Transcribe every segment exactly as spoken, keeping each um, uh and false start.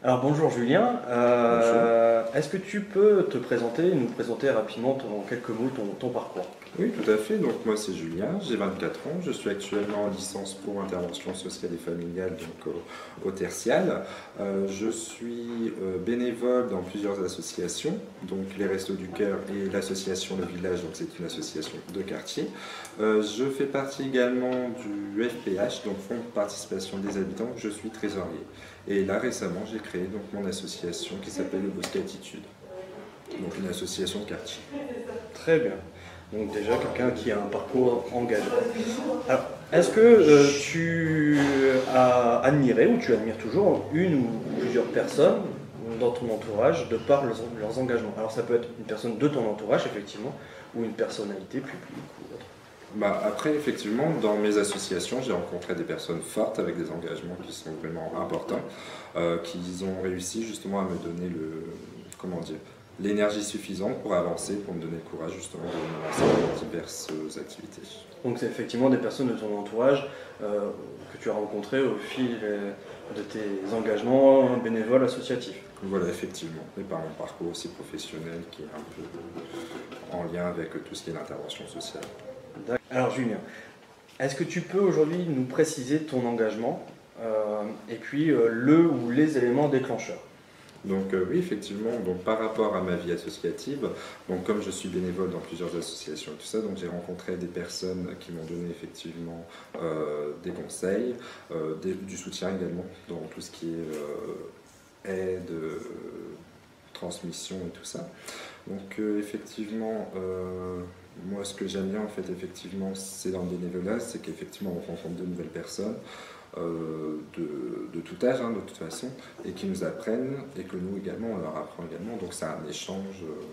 Alors bonjour Julien, Bonjour. Euh, est-ce que tu peux te présenter, nous présenter rapidement ton- en quelques mots ton, ton parcours? Oui, tout à fait. Donc moi c'est Julien, j'ai vingt-quatre ans, je suis actuellement en licence pour intervention sociale et familiale donc au, au tertial. Euh, je suis euh, bénévole dans plusieurs associations, donc les Restos du Cœur et l'association Le Village, donc c'est une association de quartier. Euh, je fais partie également du F P H, donc Fonds de participation des habitants, où je suis trésorier. Et là récemment j'ai créé donc mon association qui s'appelle le Bosquet Attitude, donc une association de quartier. Très bien. Donc déjà quelqu'un qui a un parcours engagé. Alors, est-ce que euh, tu as admiré ou tu admires toujours une ou plusieurs personnes dans ton entourage de par leurs, leurs engagements? Alors ça peut être une personne de ton entourage effectivement ou une personnalité publique ou autre. Bah, après, effectivement, dans mes associations, j'ai rencontré des personnes fortes avec des engagements qui sont vraiment importants, euh, qui ont réussi justement à me donner le, comment dire, l'énergie suffisante pour avancer, pour me donner le courage justement de me lancer dans diverses activités. Donc c'est effectivement des personnes de ton entourage euh, que tu as rencontrées au fil euh, de tes engagements bénévoles associatifs. Voilà, effectivement, et par mon parcours aussi professionnel qui est un peu en lien avec tout ce qui est l'intervention sociale. D'accord. Alors Julien, est-ce que tu peux aujourd'hui nous préciser ton engagement euh, et puis euh, le ou les éléments déclencheurs? Donc euh, oui, effectivement, donc par rapport à ma vie associative, donc comme je suis bénévole dans plusieurs associations et tout ça, donc j'ai rencontré des personnes qui m'ont donné effectivement euh, des conseils, euh, des- du soutien également dans tout ce qui est euh, aide, euh, transmission et tout ça. Donc euh, effectivement, euh, moi ce que j'aime bien en fait effectivement c'est dans le bénévolat, c'est qu'effectivement on rencontre de nouvelles personnes euh, de, de tout âge hein, de toute façon et qui nous apprennent et que nous également on leur apprend également. Donc c'est un échange, euh,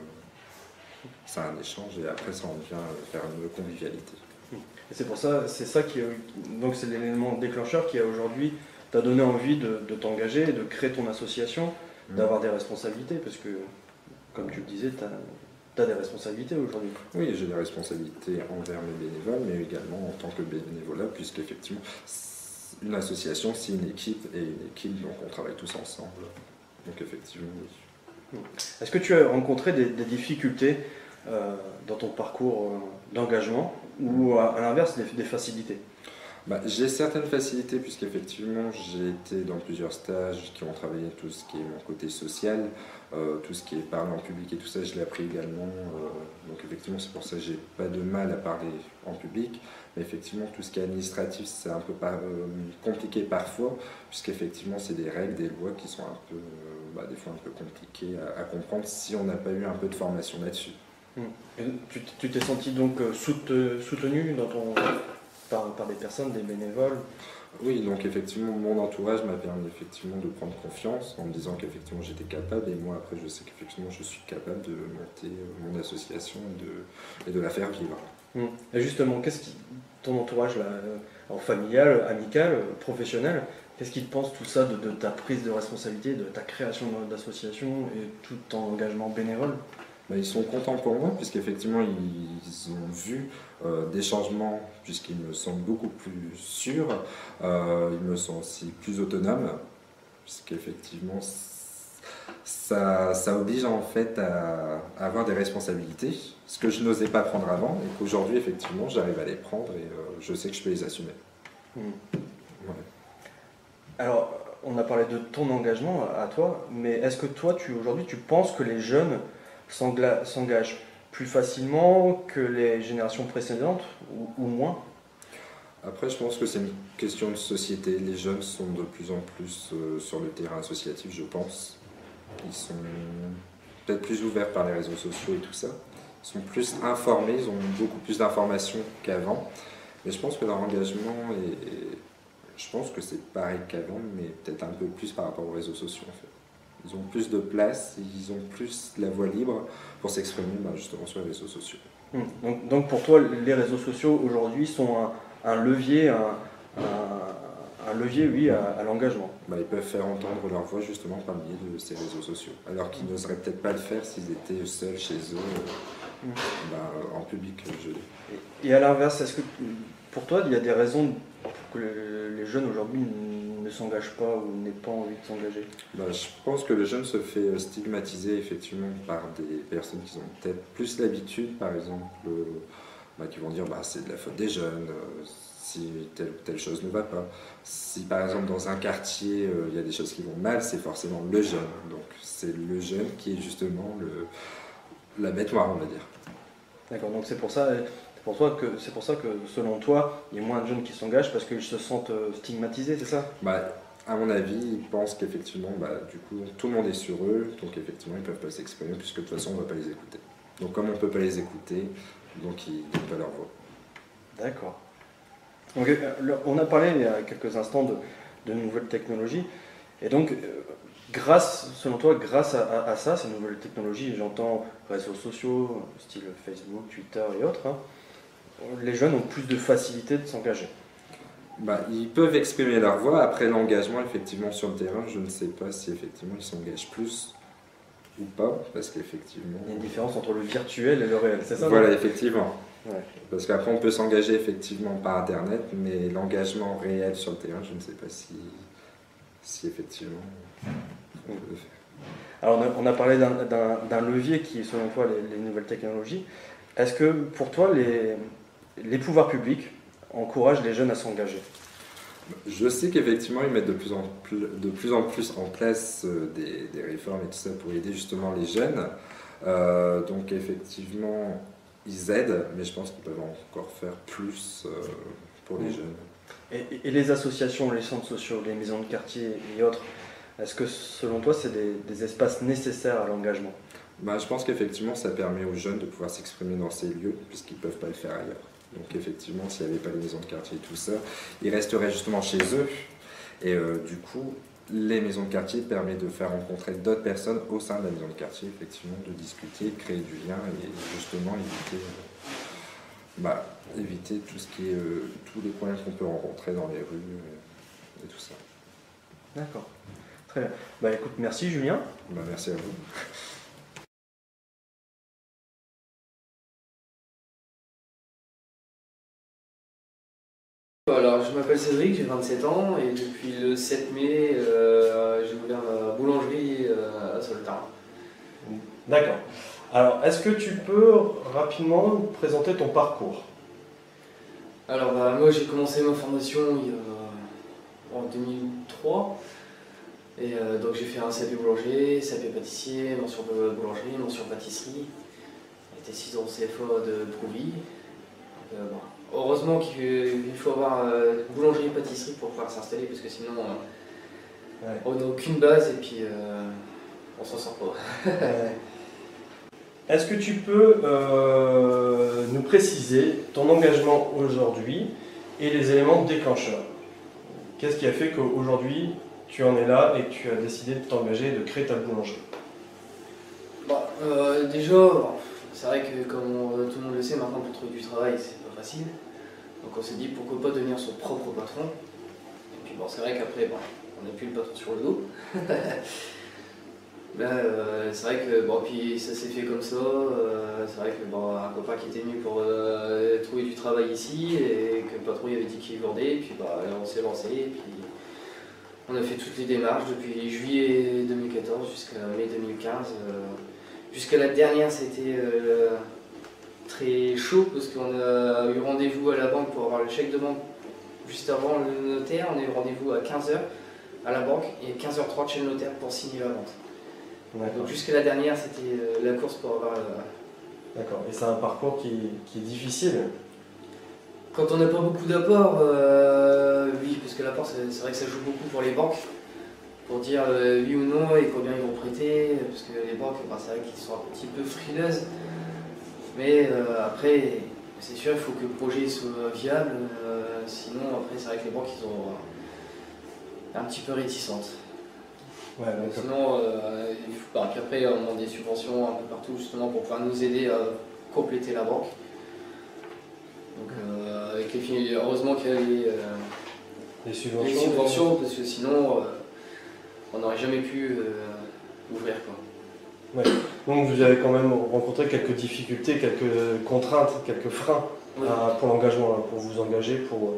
c'est un échange et après ça en vient faire une convivialité. Et c'est pour ça, c'est ça qui, donc c'est l'élément déclencheur qui a aujourd'hui t'a donné envie de, de t'engager, de créer ton association, Mm. d'avoir des responsabilités, parce que comme tu le disais, tu as des responsabilités aujourd'hui. Oui, j'ai des responsabilités envers mes bénévoles, mais également en tant que bénévolat, puisqu'effectivement, une association, c'est une équipe, et une équipe, donc on travaille tous ensemble. Donc effectivement, oui. Est-ce que tu as rencontré des, des difficultés euh, dans ton parcours euh, d'engagement ou à, à l'inverse des, des facilités? Bah, j'ai certaines facilités, puisqu'effectivement, j'ai été dans plusieurs stages qui ont travaillé tout ce qui est mon côté social, euh, tout ce qui est parler en public et tout ça, je l'ai appris également. euh, donc effectivement, c'est pour ça que j'ai pas de mal à parler en public. Mais effectivement, tout ce qui est administratif, c'est un peu par- euh, compliqué parfois, puisqu'effectivement, c'est des règles, des lois qui sont un peu, euh, bah, des fois un peu compliquées à, à comprendre si on n'a pas eu un peu de formation là-dessus. Hmm. Et tu tu t'es senti donc euh, soute- soutenu dans ton, par, par des personnes, des bénévoles? Oui, donc effectivement, mon entourage m'a permis effectivement de prendre confiance en me disant qu'effectivement j'étais capable et moi après je sais qu'effectivement je suis capable de monter euh, mon association et de, et de la faire vivre. Hmm. Et justement, qu'est-ce qui, ton entourage là, euh, alors familial, amical, euh, professionnel, qu'est-ce qu'ils te pensent tout ça de, de ta prise de responsabilité, de ta création d'association et tout ton engagement bénévole? Bah, ils sont contents pour moi puisqu'effectivement ils ont vu euh, des changements puisqu'ils me semblent beaucoup plus sûrs, euh, ils me sont aussi plus autonomes puisqu'effectivement ça, ça oblige en fait à, à avoir des responsabilités, ce que je n'osais pas prendre avant et qu'aujourd'hui effectivement j'arrive à les prendre et euh, je sais que je peux les assumer. Hmm. Ouais. Alors, on a parlé de ton engagement à toi, mais est-ce que toi, tu aujourd'hui, tu penses que les jeunes s'engla- s'engagent plus facilement que les générations précédentes ou, ou moins? Après je pense que c'est une question de société, les jeunes sont de plus en plus euh, sur le terrain associatif je pense, ils sont peut-être plus ouverts par les réseaux sociaux et tout ça, ils sont plus informés, ils ont beaucoup plus d'informations qu'avant, mais je pense que leur engagement est, est- je pense que c'est pareil qu'avant, mais peut-être un peu plus par rapport aux réseaux sociaux en fait. Ils ont plus de place, ils ont plus la voie libre pour s'exprimer ben, justement sur les réseaux sociaux. Hmm. Donc, donc pour toi, les réseaux sociaux aujourd'hui sont un, un levier, un, un- un levier, oui, à, à l'engagement. Ben, ils peuvent faire entendre leur voix justement par le biais de ces réseaux sociaux, alors qu'ils n'oseraient peut-être pas le faire s'ils étaient seuls chez eux, euh, Hmm. ben, en public, je dis. Et, et à l'inverse, est-ce que pour toi, il y a des raisons pour que les, les jeunes aujourd'hui ne ne s'engage pas ou n'ait pas envie de s'engager? Bah, je pense que le jeune se fait stigmatiser effectivement par des personnes qui ont peut-être plus l'habitude, par exemple, euh, bah, qui vont dire bah, c'est de la faute des jeunes, euh, si telle ou telle chose ne va pas. Si par exemple dans un quartier euh, il y a des choses qui vont mal, c'est forcément le jeune. Donc c'est le jeune qui est justement le, la bête noire, on va dire. D'accord, donc c'est pour ça, c'est pour toi que c'est pour ça que selon toi, il y a moins de jeunes qui s'engagent parce qu'ils se sentent euh, stigmatisés, c'est ça? Bah, à mon avis, ils pensent qu'effectivement, bah, du coup, tout le monde est sur eux, donc effectivement, ils ne peuvent pas s'exprimer puisque de toute façon, on ne va pas les écouter. Donc comme on ne peut pas les écouter, donc ils ne donnent pas leur voix. D'accord. Donc, euh, on a parlé il y a quelques instants de, de nouvelles technologies, et donc, euh, grâce, selon toi, grâce à, à, à ça, ces nouvelles technologies, j'entends réseaux sociaux, style Facebook, Twitter et autres, hein, les jeunes ont plus de facilité de s'engager. Bah, ils peuvent exprimer leur voix. Après l'engagement, effectivement, sur le terrain, je ne sais pas si effectivement ils s'engagent plus ou pas, parce qu'effectivement... Il y a une différence entre le virtuel et le réel, c'est ça? Voilà, non? effectivement. Ouais. Parce qu'après, on peut s'engager effectivement par Internet, mais l'engagement réel sur le terrain, je ne sais pas si, si effectivement on peut le faire. Alors, on a, on a parlé d'un levier qui est, selon toi, les, les nouvelles technologies. Est-ce que, pour toi, les, les pouvoirs publics encouragent les jeunes à s'engager? Je sais qu'effectivement, ils mettent de plus en plus, de plus, en plus en place euh, des, des réformes et tout ça pour aider justement les jeunes. Euh, donc, effectivement, ils aident, mais je pense qu'ils peuvent encore faire plus euh, pour les mmh. jeunes. Et, et les associations, les centres sociaux, les maisons de quartier et autres, est-ce que, selon toi, c'est des, des espaces nécessaires à l'engagement? Bah, je pense qu'effectivement, ça permet aux jeunes de pouvoir s'exprimer dans ces lieux, puisqu'ils ne peuvent pas le faire ailleurs. Donc effectivement, s'il n'y avait pas les maisons de quartier et tout ça, ils resteraient justement chez eux. Et euh, du coup, les maisons de quartier permettent de faire rencontrer d'autres personnes au sein de la maison de quartier, effectivement, de discuter, de créer du lien et justement éviter, euh, bah, éviter tout ce qui est, euh, tous les problèmes qu'on peut rencontrer dans les rues et, et tout ça. D'accord, très bien. Bah écoute, merci Julien. Bah, merci à vous. Alors, je m'appelle Cédric, j'ai vingt-sept ans et depuis le sept mai, euh, j'ai ouvert ma boulangerie euh, à Soltara. D'accord. Alors, est-ce que tu peux rapidement nous présenter ton parcours? Alors, bah, moi j'ai commencé ma formation il y a, en deux mille trois. Et euh, donc j'ai fait un C A P boulanger, C A P pâtissier, mention boulangerie, mention pâtisserie. J'étais six ans C F A de Prouvi. Euh, bon. Heureusement qu'il faut avoir euh, boulangerie et pâtisserie pour pouvoir s'installer parce que sinon euh, ouais. on n'a aucune base et puis euh, on s'en sort pas. Ouais. Est-ce que tu peux euh, nous préciser ton engagement aujourd'hui et les éléments déclencheurs? Qu'est-ce qui a fait qu'aujourd'hui tu en es là et que tu as décidé de t'engager et de créer ta boulangerie? Bah, euh, déjà, c'est vrai que comme on, tout le monde le sait maintenant, pour trouver du travail c'est pas facile. Donc on s'est dit pourquoi pas devenir son propre patron. Et puis bon, c'est vrai qu'après bon, on n'a plus le patron sur le dos. Ben, euh, c'est vrai que bon, puis ça s'est fait comme ça. Euh, c'est vrai que bon, un copain qui était venu pour euh, trouver du travail ici et que le patron il avait dit qu'il vendait. Et puis bah, on s'est lancé. Et puis on a fait toutes les démarches depuis juillet deux mille quatorze jusqu'à mai deux mille quinze. Euh, jusqu'à la dernière, c'était euh, très chaud parce qu'on a eu rendez-vous à la banque pour avoir le chèque de banque juste avant le notaire. On a eu rendez-vous à quinze heures à la banque et quinze heures trente chez le notaire pour signer la vente. Donc jusqu'à la dernière, c'était la course pour avoir... D'accord, et c'est un parcours qui, qui est difficile? Quand on n'a pas beaucoup d'apports, euh, oui, parce que l'apport, c'est vrai que ça joue beaucoup pour les banques, pour dire euh, oui ou non et combien ils vont prêter, parce que les banques, bah, c'est vrai qu'ils sont un petit peu frileuses. Mais euh, après, c'est sûr, il faut que le projet soit viable, euh, sinon après, c'est vrai que les banques, ils sont un petit peu réticentes. Ouais, sinon, euh, il faut, bah, qu'après, on demande des subventions un peu partout, justement, pour pouvoir nous aider à compléter la banque. Donc, euh, avec les, heureusement qu'il y a les, euh, les, subventions, les subventions, parce que sinon, euh, on n'aurait jamais pu euh, ouvrir, quoi. Ouais. Donc vous avez quand même rencontré quelques difficultés, quelques contraintes, quelques freins oui. à, pour l'engagement, pour vous engager, pour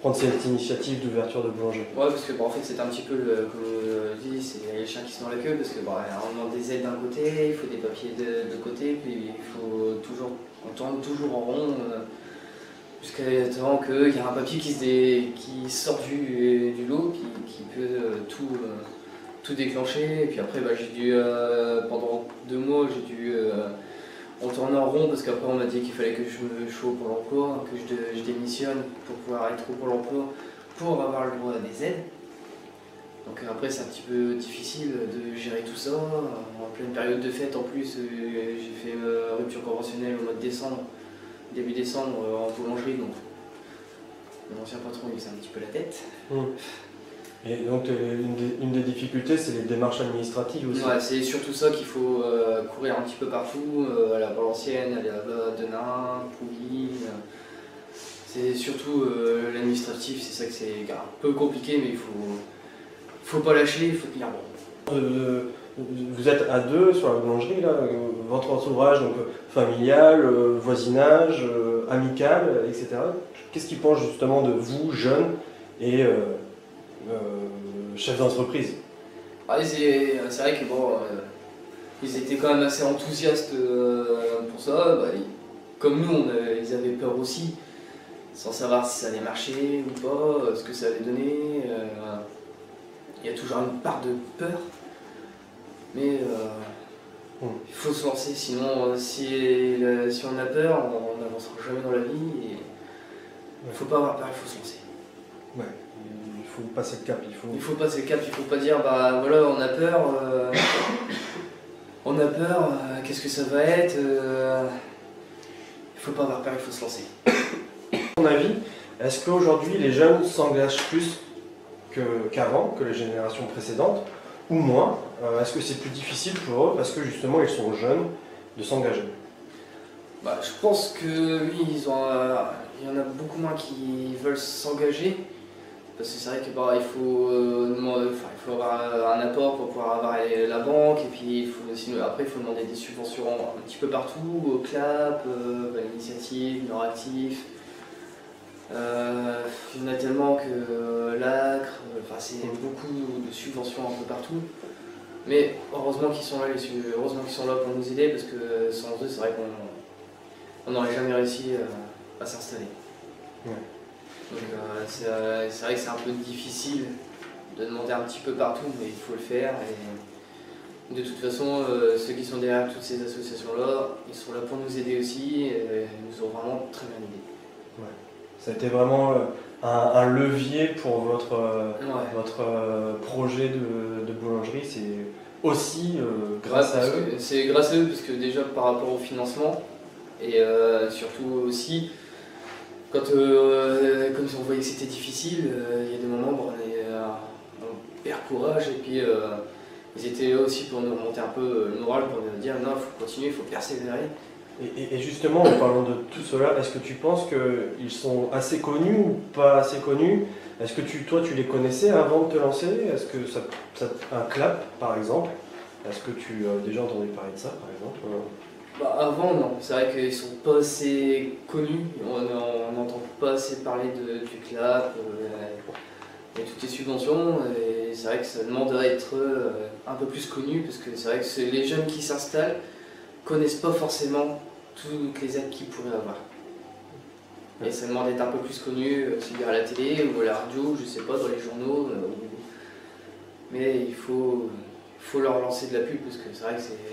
prendre cette initiative d'ouverture de boulangerie? Ouais, parce que bah, en fait c'est un petit peu, le, comme je dis, c'est les chiens qui sont dans la queue, parce que bah, on demande des aides d'un côté, il faut des papiers de, de côté, puis il faut toujours, on tourne toujours en rond, euh, jusqu'à temps qu'il y a un papier qui, se dé, qui sort du, du lot, qui, qui peut euh, tout, euh, tout déclencher, et puis après bah, j'ai dû, euh, pendant deux mois, j'ai dû... Euh, on tournait en rond parce qu'après on m'a dit qu'il fallait que je me chauffe au Pôle emploi, que je, de, je démissionne pour pouvoir être au Pôle emploi pour avoir le droit à des aides. Donc après c'est un petit peu difficile de gérer tout ça. En pleine période de fête en plus, j'ai fait ma rupture conventionnelle au mois de décembre, début décembre en boulangerie, donc mon ancien patron il s'est un petit peu la tête. Mmh. Et donc une des, une des difficultés, c'est les démarches administratives aussi. Ouais, c'est surtout ça qu'il faut euh, courir un petit peu partout, euh, à la Valenciennes, aller à Denain, Pouilly. Euh, c'est surtout euh, l'administratif, c'est ça que c'est un peu compliqué, mais il faut, faut pas lâcher, il faut tenir bon. Euh, vous êtes à deux sur la boulangerie, là, votre entourage donc, familial, euh, voisinage, euh, amical, et cetera. Qu'est-ce qu'ils pensent justement de vous, jeunes et euh, Euh, chef d'entreprise? Ah, c'est vrai que bon, euh, ils étaient quand même assez enthousiastes euh, pour ça. Bah, ils, comme nous, on a, ils avaient peur aussi, sans savoir si ça allait marcher ou pas, euh, ce que ça allait donner. Euh, il y a toujours une part de peur, mais euh, mm. il faut se lancer. Sinon, euh, si, le, si on a peur, on n'avancera jamais dans la vie. Il ne faut pas avoir peur, il faut se lancer. Ouais. Il faut passer le cap. Il faut... il faut passer le cap, il faut pas dire bah voilà on a peur, euh, on a peur, euh, qu'est-ce que ça va être, euh, il faut pas avoir peur, il faut se lancer. À ton avis, est-ce qu'aujourd'hui les jeunes s'engagent plus qu'avant, que, que les générations précédentes, ou moins? euh, Est-ce que c'est plus difficile pour eux parce que justement ils sont jeunes de s'engager? Bah, je pense que oui, ils ont, euh, il y en a beaucoup moins qui veulent s'engager. Parce que c'est vrai qu'il bah, faut, euh, demander, enfin, il faut avoir un apport pour pouvoir avoir la banque, et puis il faut, sinon, après il faut demander des subventions un petit peu partout, au C L A P, euh, à l'initiative, Nord-Actif. Euh, il y en a tellement que euh, l'Acre, enfin, c'est beaucoup de subventions un peu partout. Mais heureusement qu'ils sont là, heureusement qu'ils sont là pour nous aider, parce que sans eux, c'est vrai qu'on n'aurait jamais réussi à, à s'installer. Ouais. Donc euh, c'est euh, vrai que c'est un peu difficile de demander un petit peu partout, mais il faut le faire. Et de toute façon, euh, ceux qui sont derrière toutes ces associations-là, ils sont là pour nous aider aussi, et ils nous ont vraiment très bien aidés. Ouais. Ça a été vraiment euh, un, un levier pour votre, euh, ouais. votre euh, projet de, de boulangerie, c'est aussi euh, grâce ouais, à eux. C'est grâce à eux, parce que déjà par rapport au financement, et euh, surtout aussi, Quand, euh, comme on voyait que c'était difficile, euh, il y a des moments où on, est, euh, on perd courage, et puis euh, ils étaient là aussi pour nous remonter un peu le moral, pour nous dire non, il faut continuer, il faut persévérer. Et, et, et justement, en parlant de tout cela, est-ce que tu penses qu'ils sont assez connus ou pas assez connus? Est-ce que tu, toi tu les connaissais avant de te lancer? Est-ce que ça, ça, un clap par exemple? Est-ce que tu as déjà entendu parler de ça par exemple? Bah, avant, non. C'est vrai qu'ils sont pas assez connus. On n'entend pas assez parler de, du C L A P euh, et toutes les subventions. Et c'est vrai que ça demande à être euh, un peu plus connu, parce que c'est vrai que les jeunes qui s'installent connaissent pas forcément toutes les aides qu'ils pourraient avoir. Et ça demande d'être un peu plus connu, aussi à la télé ou à la radio, je sais pas, dans les journaux. Euh, mais il faut, il faut leur lancer de la pub, parce que c'est vrai que c'est...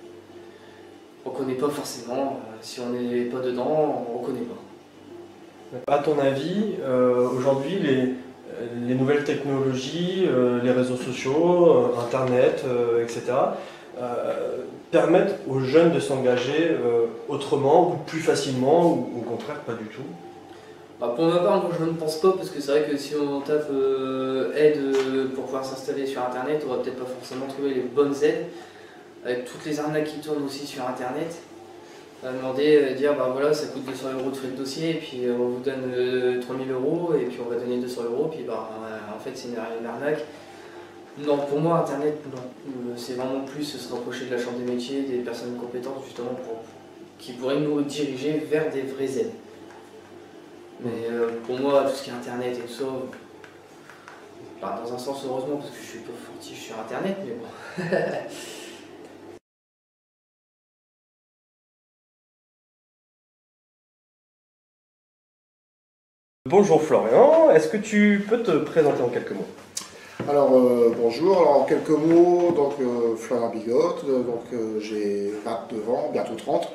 On ne connaît pas forcément, euh, si on n'est pas dedans, on ne connaît pas. À ton avis, euh, aujourd'hui, les, les nouvelles technologies, euh, les réseaux sociaux, euh, Internet, euh, et cetera, euh, permettent aux jeunes de s'engager euh, autrement ou plus facilement, ou au contraire pas du tout? Bah, pour ma part, moi, je ne pense pas, parce que c'est vrai que si on tape euh, aide pour pouvoir s'installer sur Internet, on va peut-être pas forcément trouver les bonnes aides. Avec toutes les arnaques qui tournent aussi sur Internet, on va demander, euh, dire bah voilà, ça coûte deux cents euros de frais de dossier, et puis euh, on vous donne euh, trois mille euros, et puis on va donner deux cents euros, puis bah euh, en fait c'est une, une arnaque. Non, pour moi Internet, non. Euh, c'est vraiment plus se rapprocher de la chambre des métiers, des personnes compétentes justement, pour, qui pourraient nous diriger vers des vraies aides. Mais euh, pour moi, tout ce qui est internet et tout ça, bah, dans un sens heureusement parce que je suis pas furtif sur internet, mais bon. Bonjour Florian, est-ce que tu peux te présenter en quelques mots? Alors euh, bonjour, alors en quelques mots, donc euh, Florian Bigotte, donc euh, j'ai vingt-neuf ans, bientôt trente.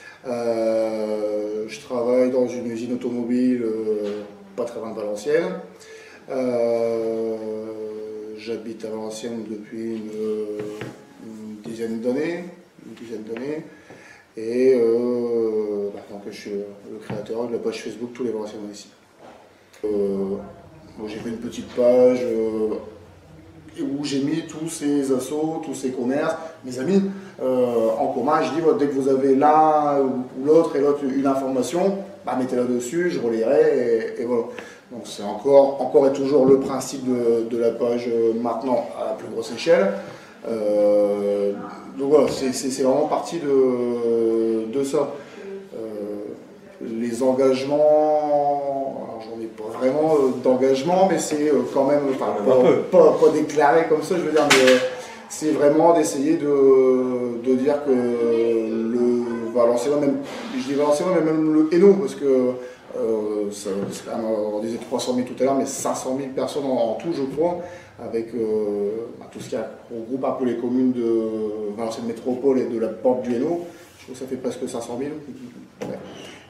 Euh, je travaille dans une usine automobile euh, pas très loin de Valenciennes. Euh, J'habite à Valenciennes depuis une, une dizaine d'années, une dizaine d'années. Et euh, bah, donc, je suis le créateur de la page Facebook Tous les Valenciennes ici. Euh, j'ai fait une petite page euh, où j'ai mis tous ces assos, tous ces commerces, mes amis euh, en commun. Je dis voilà, dès que vous avez l'un ou l'autre et l'autre une information, bah, mettez-la dessus, je relayerai et, et voilà. Donc c'est encore, encore et toujours le principe de, de la page euh, maintenant à la plus grosse échelle. Euh, donc voilà, c'est vraiment partie de, de ça. Euh, les engagements, j'en ai pas vraiment euh, d'engagement, mais c'est euh, quand même, enfin, pas, pas, pas déclaré comme ça, je veux dire, mais euh, c'est vraiment d'essayer de, de dire que le Valenciennois, même, je dis Valenciennois, mais même le Hainaut, parce que euh, ça, on disait trois cent mille tout à l'heure, mais cinq cent mille personnes en, en tout, je crois, avec euh, bah, tout ce qui regroupe un peu les communes de Valenciennes Métropole et de la Porte du Hainaut. Je trouve que ça fait presque cinq cent mille. Ouais.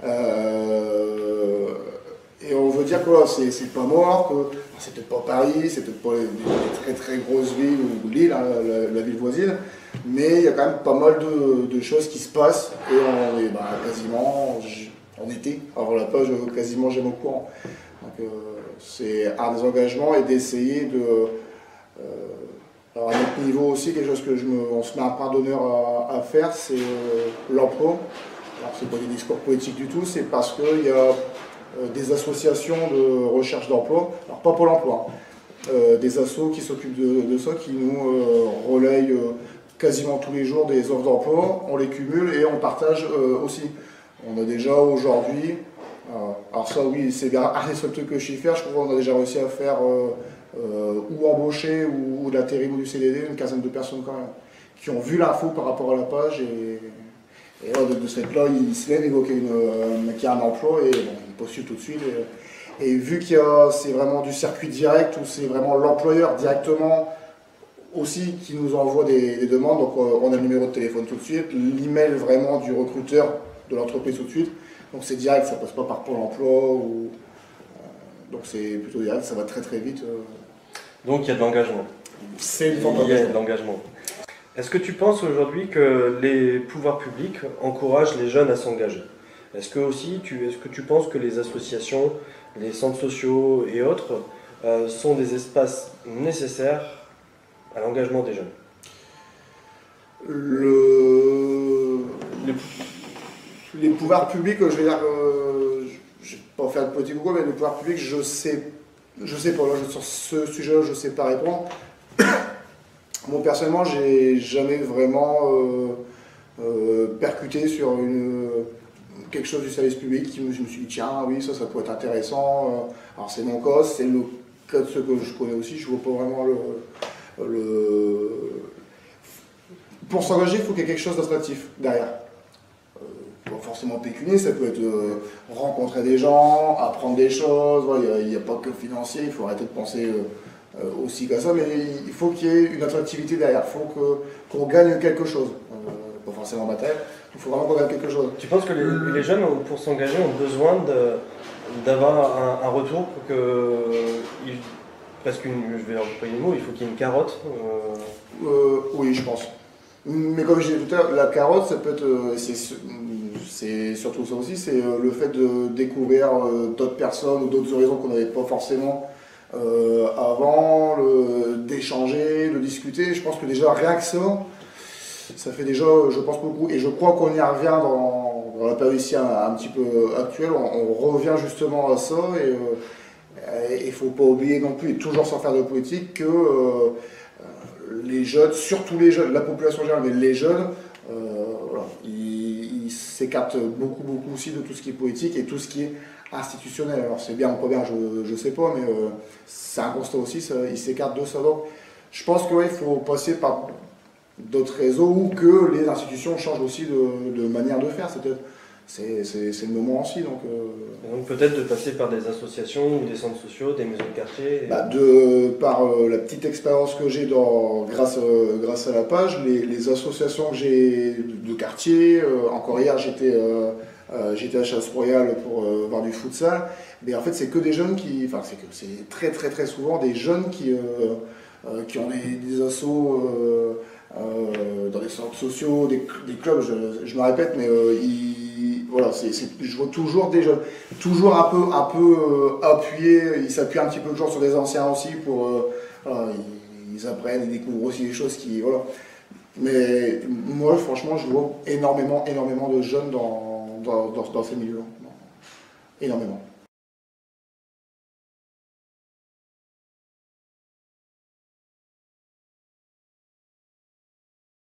Euh, et on veut dire que voilà, c'est pas mort, que c'est peut-être pas Paris, c'est peut-être pas les, les très très grosses villes ou Lille, hein, la, la ville voisine, mais il y a quand même pas mal de, de choses qui se passent et on est bah, quasiment en été, alors la page quasiment jamais au courant. Donc euh, c'est un des engagements et d'essayer de. Euh, alors à notre niveau aussi, quelque chose que je me, on se met un point d'honneur à, à faire, c'est euh, l'emploi. Alors c'est pas des discours politiques du tout, c'est parce qu'il y a euh, des associations de recherche d'emploi, alors pas pour l'emploi, hein, euh, des assos qui s'occupent de, de ça, qui nous euh, relayent euh, quasiment tous les jours des offres d'emploi, on les cumule et on partage euh, aussi. On a déjà aujourd'hui, euh, alors ça oui, c'est bien un des seuls trucs que je sais faire, je crois qu'on a déjà réussi à faire euh, euh, ou embaucher ou, ou de l'intérim ou du C D D, une quinzaine de personnes quand même, qui ont vu l'info par rapport à la page et Et de, de ce fait-là, il se lève, il voit qu'il y, euh, qu y a un emploi et bon, il postule tout de suite. Et, et vu qu'il y a, c'est vraiment du circuit direct, où c'est vraiment l'employeur directement aussi qui nous envoie des, des demandes, donc euh, on a le numéro de téléphone tout de suite, l'email vraiment du recruteur de l'entreprise tout de suite. Donc c'est direct, ça passe pas par Pôle emploi. Ou, euh, donc c'est plutôt direct, ça va très très vite. Euh. Donc il y a de l'engagement. C'est une forme Il y a de l'engagement. Est-ce que tu penses aujourd'hui que les pouvoirs publics encouragent les jeunes à s'engager? Est-ce que aussi, tu, est-ce que tu penses que les associations, les centres sociaux et autres euh, sont des espaces nécessaires à l'engagement des jeunes? Le... les... les pouvoirs publics, je veux dire, euh, je ne vais pas faire de politique ou quoi, mais les pouvoirs publics, je sais, je sais pas, là, sur ce sujet-là, je ne sais pas répondre. Moi personnellement, j'ai jamais vraiment euh, euh, percuté sur une, quelque chose du service public qui me, je me suis dit tiens oui ça ça peut être intéressant. Alors c'est mon cas, c'est le cas de ceux que je connais aussi, je vois pas vraiment le. le... Pour s'engager, il faut qu'il y ait quelque chose d'attractif derrière. Euh, pas forcément pécunier, ça peut être euh, rencontrer des gens, apprendre des choses, il n'y a, a pas que financier, il faut arrêter de penser. Euh, Euh, aussi qu'à ça, mais il faut qu'il y ait une attractivité derrière, il faut qu'on qu gagne quelque chose, euh, pas forcément matériel, il faut vraiment qu'on gagne quelque chose. Tu penses que les, les jeunes, pour s'engager, ont besoin d'avoir un, un retour pour que, il, presque une, je vais employer le mot, il faut qu'il y ait une carotte euh... Euh, Oui, je pense. Mais comme je disais tout à l'heure, la carotte, ça peut être, c'est surtout ça aussi, c'est le fait de découvrir d'autres personnes ou d'autres horizons qu'on n'avait pas forcément Euh, avant, d'échanger, de discuter. Je pense que déjà rien que ça, ça fait déjà, je pense beaucoup, et je crois qu'on y revient dans, dans la période ici un, un petit peu actuelle, on, on revient justement à ça, et il ne faut pas oublier non plus, et toujours sans faire de politique, que euh, les jeunes, surtout les jeunes, la population générale, mais les jeunes, euh, voilà, ils, ils s'écarte beaucoup, beaucoup aussi de tout ce qui est politique et tout ce qui est institutionnel. Alors c'est bien ou pas bien, je ne sais pas, mais euh, c'est un constat aussi, ça, il s'écarte de ça. Donc je pense qu'il ouais, faut passer par d'autres réseaux ou que les institutions changent aussi de, de manière de faire. C'est le moment aussi. Donc, euh, donc peut-être de passer par des associations ou des centres sociaux, des maisons de quartier. Et... Bah de, par euh, la petite expérience que j'ai grâce, euh, grâce à la page, les, les associations que j'ai de, de quartier, euh, encore hier j'étais euh, euh, j'étais à Chasse-Royale pour euh, voir du futsal, mais en fait c'est que des jeunes qui, enfin c'est que c'est très très très souvent des jeunes qui, euh, euh, qui ont des, des assos euh, euh, dans des centres sociaux, des, des clubs, je, je me répète, mais euh, ils, voilà, c'est, c'est, je vois toujours des jeunes, toujours un peu, un peu euh, appuyés, ils s'appuient un petit peu toujours sur des anciens aussi pour, euh, voilà, ils, ils apprennent, ils découvrent aussi des choses qui, voilà. Mais moi, franchement, je vois énormément, énormément de jeunes dans, dans, dans, dans ces milieux-là, énormément.